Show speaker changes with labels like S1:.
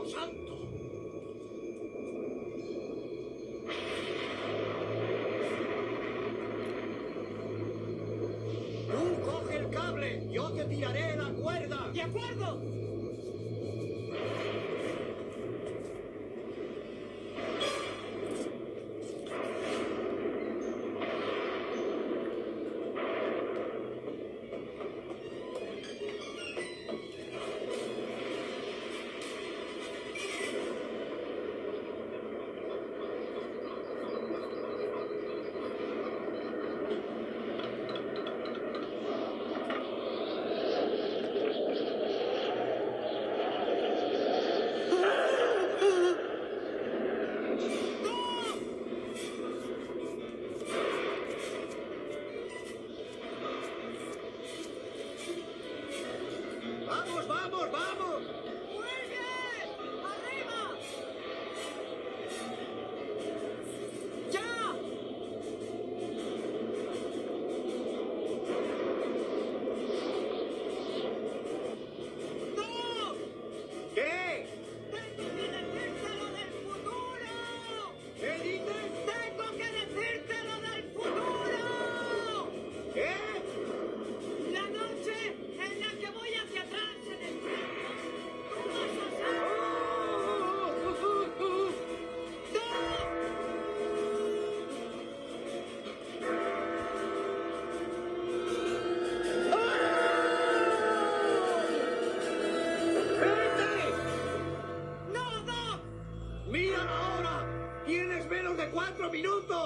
S1: Dios santo! Tú coge el cable, yo te tiraré la cuerda.
S2: ¡De acuerdo!
S1: ¡Vamos, vamos, vamos!
S2: ¡Muy bien! ¡Arriba! ¡Ya! ¡No!
S1: ¿Qué?
S2: ¡Tengo que decírtelo del futuro!
S1: ¿Qué dices?
S2: ¡Tengo que decírtelo del futuro!
S1: ¿Qué?
S2: La noche en la que voy hacia atrás en el tiempo, tú vas a ser... ¡No!
S1: ¡Vete!
S2: ¡No, Doc!
S1: ¡Mira ahora! ¡Tienes menos de 4 minutos!